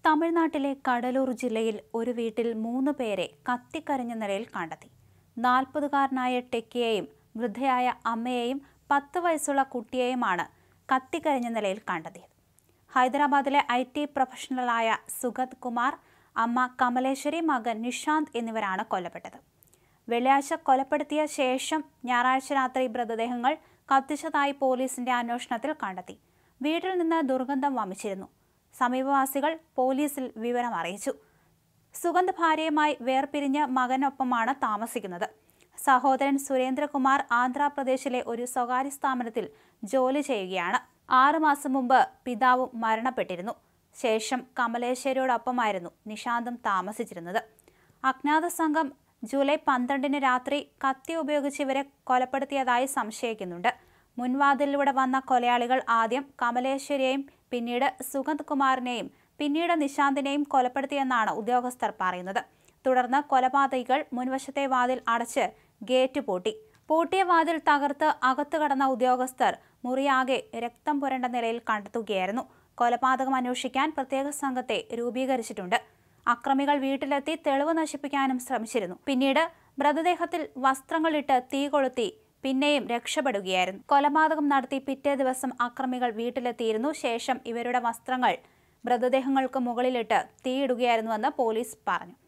തമിഴ്നാട്ടിലെ കടലൂർ ജില്ലയിൽ ഒരു വീട്ടിൽ 3 പേരെ കത്തിക്കരിഞ്ഞ നിലയിൽ കണ്ടെത്തി. 40-കാരനായ ടെക്കിയെയും വൃദ്ധയായ അമ്മയെയും 10 വയസ്സുള്ള കുട്ടിയെയുമാണ് കത്തിക്കരിഞ്ഞ നിലയിൽ കണ്ടെത്തിയത്. ഹൈദരാബാദിലെ IT പ്രൊഫഷണലായ സുഗത് കുമാർ, അമ്മ കമലേശ്വരി, മകൻ നിഷാന്ത് എന്നിവരാണ് കൊല്ലപ്പെട്ടത്. വെള്ളിയാഴ്ച കൊലപ്പെടുത്തിയ ശേഷം ഞായറാഴ്ച രാത്രി മൃതദേഹങ്ങൾ കത്തിച്ചതായി പോലീസിന്റെ അന്വേഷണത്തിൽ കണ്ടെത്തി. വീട്ടിൽ നിന്ന് ദുർഗന്ധം വമിച്ചിരുന്നു. സമീപവാസികൾ പോലീസിൽ വിവരം അറിയിച്ചു. സുഗന്ധ് ഭാര്യയുമായി വേർപിരിഞ്ഞ് മകനൊപ്പമാണ് താമസിക്കുന്നത്. സഹോദരൻ സുരേന്ദ്രകുമാർ ആന്ധ്രാപ്രദേശിലെ ഒരു സ്വകാര്യ സ്ഥാപനത്തിൽ ജോലി ചെയ്യുകയാണ്. 6 മാസം മുമ്പ് പിതാവും മരണപ്പെട്ടിരുന്നു. ശേഷം കമലേശ്വരിയോടൊപ്പമായിരുന്നു നിഷാന്തും താമസിച്ചിരുന്നത്. അജ്ഞാത സംഘം ജൂലൈ 12-ന് രാത്രി കത്തി ഉപയോഗിച്ച് ഇവരെ കൊലപ്പെടുത്തിയതായി സംശയിക്കുന്നുണ്ട്. മുൻവാതിലിലൂടെ വന്ന കൊലയാളികൾ ആദ്യം കമലേശ്വരിയെയും പിന്നീട് സുഗത് കുമാറിനെയും പിന്നീട് നിഷാന്തിനെയും കൊലപ്പെടുത്തിയെന്നാണ് ഉദ്യോഗസ്ഥർ പറയുന്നത്. തുടർന്ന് കൊലപാതകികൾ മുൻവശത്തെ വാതിൽ അടച്ച് ഗേറ്റ് പൂട്ടിയ വാതിൽ തകർത്ത് അകത്തു കടന്ന ഉദ്യോഗസ്ഥർ മുറിയാകെ രക്തം പുരണ്ട നിലയിൽ കണ്ടെത്തുകയായിരുന്നു. കൊലപാതകം അന്വേഷിക്കാൻ പ്രത്യേക സംഘത്തെ രൂപീകരിച്ചിട്ടുണ്ട്. അക്രമികൾ വീട്ടിലെത്തി തെളിവ് നശിപ്പിക്കാനും ശ്രമിച്ചിരുന്നു. പിന്നീട് മൃതദേഹത്തിൽ വസ്ത്രങ്ങളിട്ട് തീ കൊളുത്തി പിന്നെയും രക്ഷപ്പെടുകയായിരുന്നു. കൊലപാതകം നടത്തി പിറ്റേ ദിവസം അക്രമികൾ വീട്ടിലെത്തിയിരുന്നു. ശേഷം ഇവരുടെ വസ്ത്രങ്ങൾ മൃതദേഹങ്ങൾക്ക് മുകളിലിട്ട് തീയിടുകയായിരുന്നുവെന്ന് പോലീസ് പറഞ്ഞു.